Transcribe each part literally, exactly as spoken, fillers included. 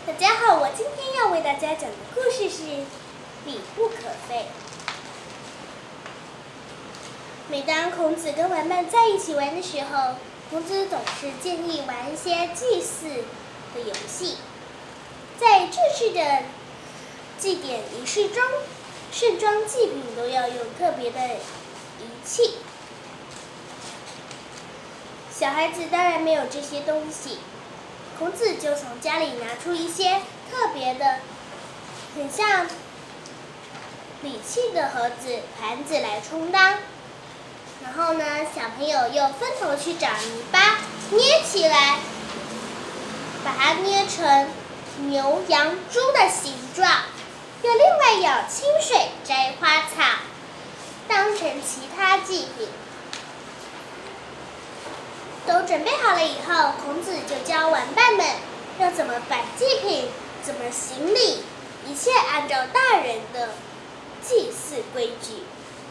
大家好，我今天要为大家讲的故事是《礼不可废》。每当孔子跟玩伴在一起玩的时候，孔子总是建议玩一些祭祀的游戏。在正式的祭典仪式中，盛装祭品都要用特别的仪器。小孩子当然没有这些东西。孔子就从家里拿出一些特别的、很像礼器的盒子、盘子来充当。然后呢，小朋友又分头去找泥巴，捏起来，把它捏成牛、羊、猪的形状。又另外舀清水、摘花草，当成其他祭品。都准备好了以后，孔子就教玩伴们要怎么摆祭品，怎么行礼，一切按照大人的祭祀规矩。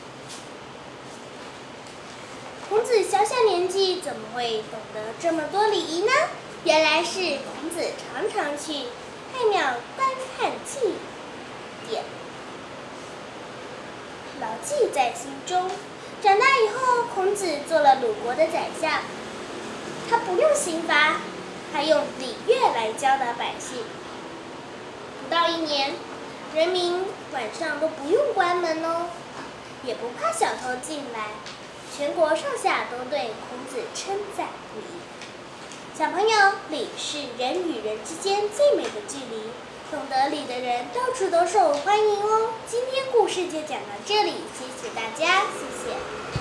孔子小小年纪怎么会懂得这么多礼仪呢？原来是孔子常常去太庙观看祭典，牢记在心中。长大以后，孔子做了鲁国的宰相。他不用刑罚，他用礼乐来教导百姓。不到一年，人民晚上都不用关门哦，也不怕小偷进来，全国上下都对孔子称赞不已。小朋友，礼是人与人之间最美的距离，懂得礼的人到处都受欢迎哦。今天故事就讲到这里，谢谢大家，谢谢。